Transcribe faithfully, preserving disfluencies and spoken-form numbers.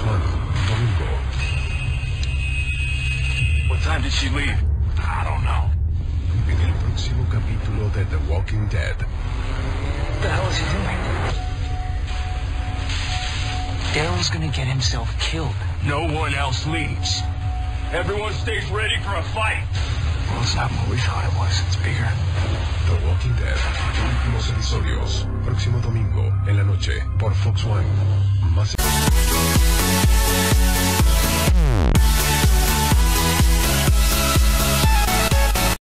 Fox One, domingo. What time did she leave? I don't know. En el próximo capítulo de The Walking Dead. What the hell is he doing? Daryl's gonna get himself killed. No one else leaves. Everyone stays ready for a fight. Well, it's not what we thought it was. It's bigger. The Walking Dead. Últimos episodios. Próximo domingo, en la noche, por Fox One. Más...